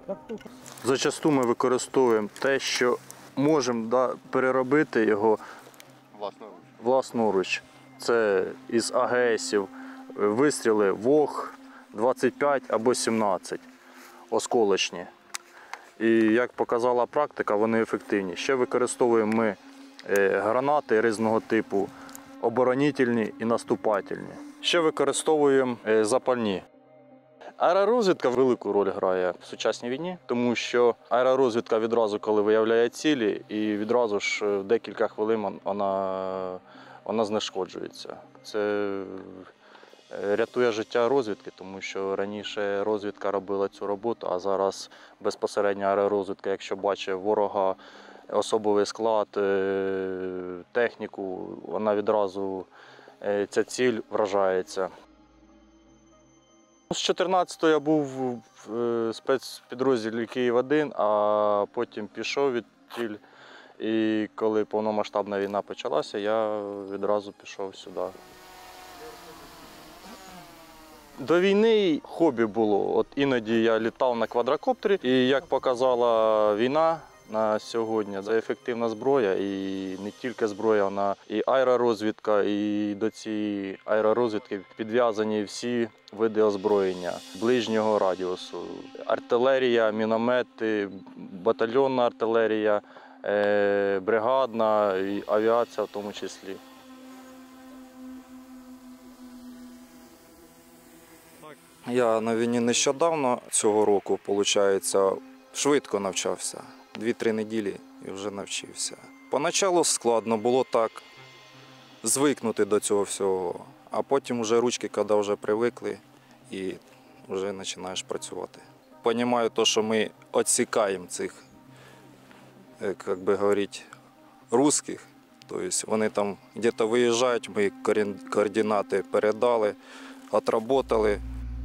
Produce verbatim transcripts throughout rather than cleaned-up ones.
Зачасту ми використовуємо те, що можемо да, переробити його Власноруч. власноруч. Це із АГСів вистріли ВОГ двадцять п'ять або сімнадцять осколочні. І як показала практика, вони ефективні. Ще використовуємо ми гранати різного типу, оборонительні і наступательні. Ще використовуємо запальні. Аеророзвідка велику роль грає в сучасній війні, тому що аеророзвідка відразу, коли виявляє цілі, і відразу ж в декілька хвилин вона, вона знешкоджується. Це рятує життя розвідки, тому що раніше розвідка робила цю роботу, а зараз безпосередньо аеророзвідка, якщо бачить ворога, особовий склад, техніку, вона відразу, ця ціль вражається. З чотирнадцятого я був в спецпідрозділі Київ один, а потім пішов від тіль. І коли повномасштабна війна почалася, я відразу пішов сюди. До війни хобі було. От іноді я літав на квадрокоптері, і як показала війна на сьогодні, це ефективна зброя, і не тільки зброя, вона і аеророзвідка, і до цієї аеророзвідки підв'язані всі види озброєння ближнього радіусу. Артилерія, міномети, батальйонна артилерія, бригадна, і авіація в тому числі. Я на війні нещодавно, цього року, виходить, швидко навчався. Дві-три неділі і вже навчився. Поначалу складно було так звикнути до цього всього, а потім вже ручки, коли вже привикли, і вже починаєш працювати. Розумію те, що ми відсікаємо цих, як би говорити, русських. Тобто вони там десь виїжджають, ми координати передали, відработали.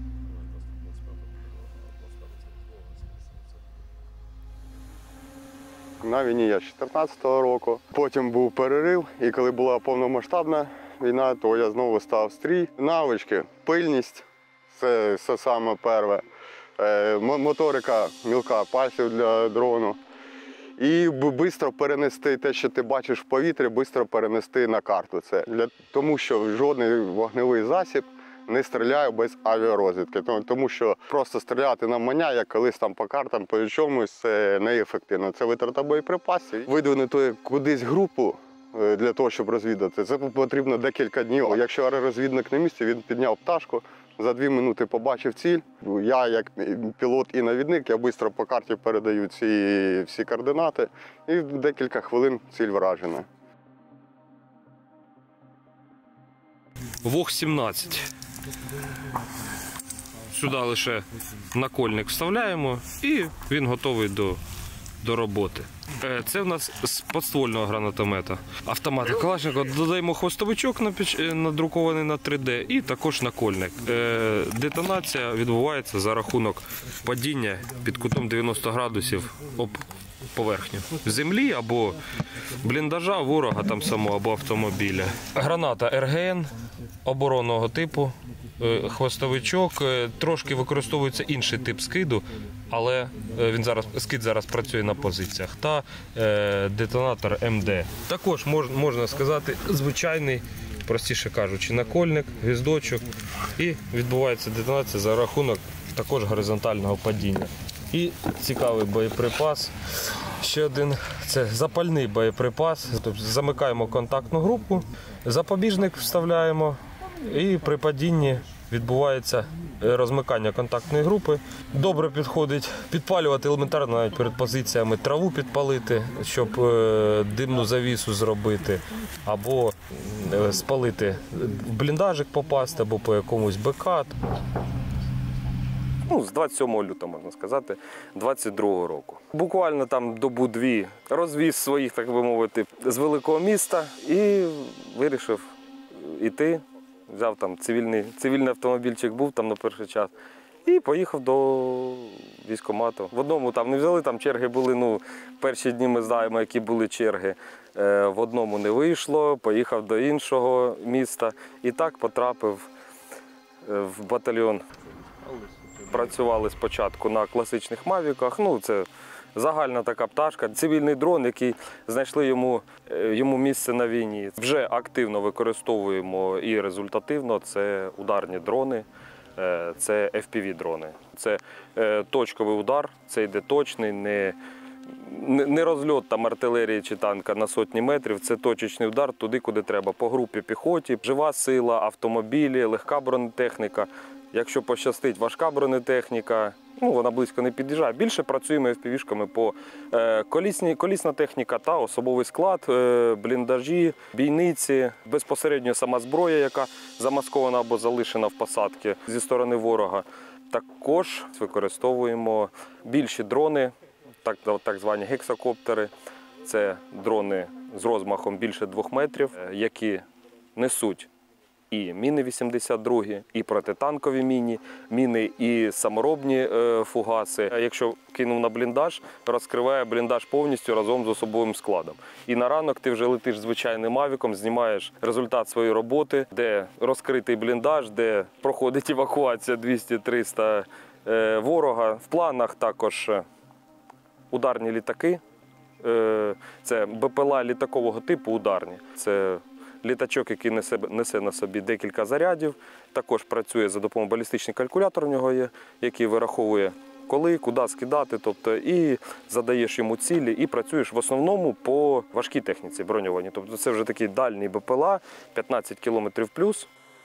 На війні я з чотирнадцятого року, потім був перерив, і коли була повномасштабна війна, то я знову став стрій. Навички, пильність – це все саме перше, моторика мілка пальців для дрону. І швидко перенести те, що ти бачиш в повітрі, швидко перенести на карту. Це для тому, що жодний вогневий засіб не стріляю без авіарозвідки, тому що просто стріляти на маня, як колись там по картам, по чомусь, це неефективно. Це витрата боєприпасів. Видвинути кудись групу для того, щоб розвідати, це потрібно декілька днів. Якщо аеророзвідник на місці, він підняв пташку, за дві минути побачив ціль. Я, як пілот і навідник, я швидко по карті передаю ці всі координати, і в декілька хвилин ціль вражена. ВОГ сімнадцять. Сюди лише накольник вставляємо і він готовий до, до роботи. Це в нас з подствольного гранатомета. Автомати Калашникова, додаємо хвостовичок надрукований на три де і також накольник. Детонація відбувається за рахунок падіння під кутом дев'яносто градусів об поверхню землі або бліндажа ворога там самого, або автомобіля. Граната ер ге ен оборонного типу, хвостовичок, трошки використовується інший тип скиду, але він зараз, скид зараз працює на позиціях, та е, детонатор ем де. Також мож, можна сказати звичайний, простіше кажучи, накольник, гвіздочок, і відбувається детонація за рахунок також горизонтального падіння. І цікавий боєприпас, ще один, це запальний боєприпас. Тобто замикаємо контактну групу, запобіжник вставляємо і при падінні відбувається розмикання контактної групи. Добре підходить підпалювати елементарно навіть перед позиціями, траву підпалити, щоб димну завісу зробити, або спалити в бліндажик попасти, або по якомусь БК. Ну, з двадцять сьомого лютого, можна сказати, двадцять другого року. Буквально там добу-дві розвіз своїх, так би мовити, з великого міста і вирішив іти. Взяв там цивільний, цивільний автомобільчик, був там на перший час, і поїхав до військкомату. В одному там не взяли, там черги були, ну, перші дні ми знаємо, які були черги. Е, в одному не вийшло, поїхав до іншого міста і так потрапив в батальйон. Працювали спочатку на класичних мавіках. Ну, це загальна така пташка. Цивільний дрон, який знайшли йому, йому місце на війні. Вже активно використовуємо і результативно. Це ударні дрони, це еф пі ві-дрони. Це точковий удар, це йде точний, не Не розльот там артилерії чи танка на сотні метрів, це точечний удар туди, куди треба. По групі піхоті, жива сила, автомобілі, легка бронетехніка. Якщо пощастить, важка бронетехніка, ну, вона близько не під'їжджає. Більше працюємо еф пі ві-шками по е, колісні, колісна техніка та особовий склад, е, бліндажі, бійниці, безпосередньо сама зброя, яка замаскована або залишена в посадці зі сторони ворога. Також використовуємо більші дрони, Так, так звані гексакоптери. Це дрони з розмахом більше двох метрів, які несуть і міни вісімдесят два, і протитанкові міни, міни і саморобні е, фугаси. Якщо кинув на бліндаж, розкриває бліндаж повністю разом з особовим складом. І на ранок ти вже летиш звичайним мавіком, знімаєш результат своєї роботи, де розкритий бліндаж, де проходить евакуація двісті-триста е, ворога. В планах також ударні літаки, це be пе ел а літакового типу ударні. Це літачок, який несе, несе на собі декілька зарядів, також працює за допомогою балістичний калькулятор, у нього є, який вираховує коли, куди скидати, тобто і задаєш йому цілі, і працюєш в основному по важкій техніці броньованій. Тобто це вже такий дальній be пе ел а, п'ятнадцять кілометрів плюс.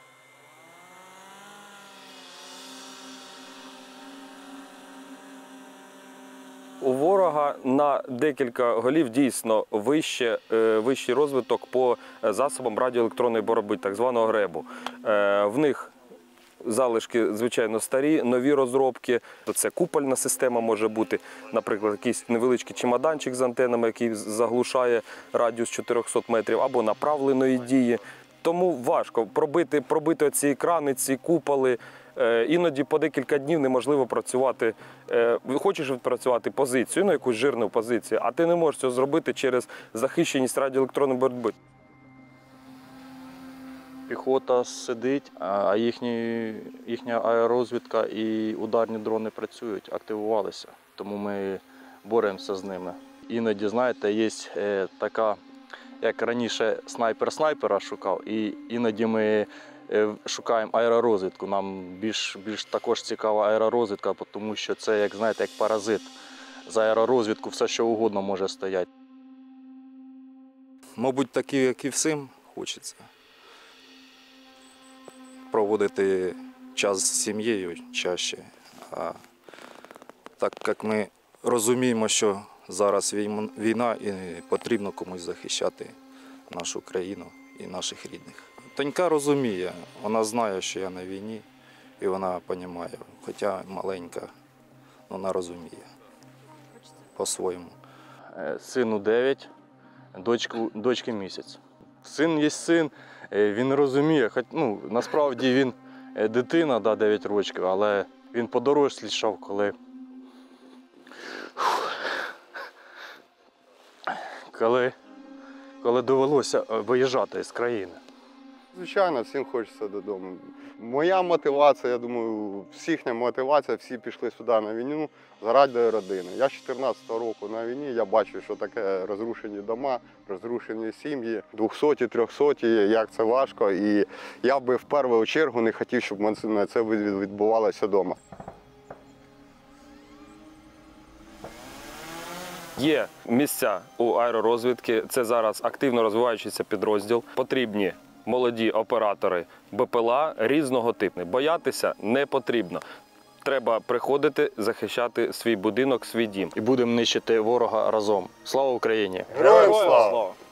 У ворога на декілька голів дійсно вище, вищий розвиток по засобам радіоелектронної боротьби, так званого гребу. В них залишки, звичайно, старі, нові розробки. Це купольна система може бути, наприклад, якийсь невеличкий чемоданчик з антенами, який заглушає радіус чотирьохсот метрів, або направленої дії. Тому важко пробити, пробити ці екрани, ці куполи. Іноді по декілька днів неможливо працювати. Хочеш відпрацювати позицію, ну якусь жирну позицію, а ти не можеш цього зробити через захищеність радіоелектронної боротьби. Піхота сидить, а їхні, їхня аеророзвідка і ударні дрони працюють, активувалися. Тому ми боремося з ними. Іноді, знаєте, є така, як раніше снайпер снайпера шукав, і іноді ми шукаємо аеророзвідку. Нам більш, більш також цікава аеророзвідка, тому що це, як знаєте, як паразит. За аеророзвідку все, що угодно може стояти. Мабуть, такі, як і всім, хочеться проводити час з сім'єю чаще. А так як ми розуміємо, що зараз війна і потрібно комусь захищати нашу країну і наших рідних. Тонька розуміє, вона знає, що я на війні, і вона розуміє, хоча маленька, вона розуміє по-своєму. Сину дев'ять, дочку, дочки місяць. Син є син, він розуміє, хоч, ну, насправді він дитина, да, дев'ять років, але він подорослішав, коли, коли, коли довелося виїжджати з країни. Звичайно, всім хочеться додому. Моя мотивація, я думаю, всіхня мотивація, всі пішли сюди на війну заради родини. Я з чотирнадцятого року на війні, я бачу, що таке розрушені дома, розрушені сім'ї, двохсоті, трьохсоті, як це важко. І я би в першу чергу не хотів, щоб це відбувалося вдома. Є місця у аеророзвідки, це зараз активно розвиваючийся підрозділ. Потрібні молоді оператори be пе ел а різного типу. Боятися не потрібно. Треба приходити, захищати свій будинок, свій дім. І будемо нищити ворога разом. Слава Україні! Героям слава!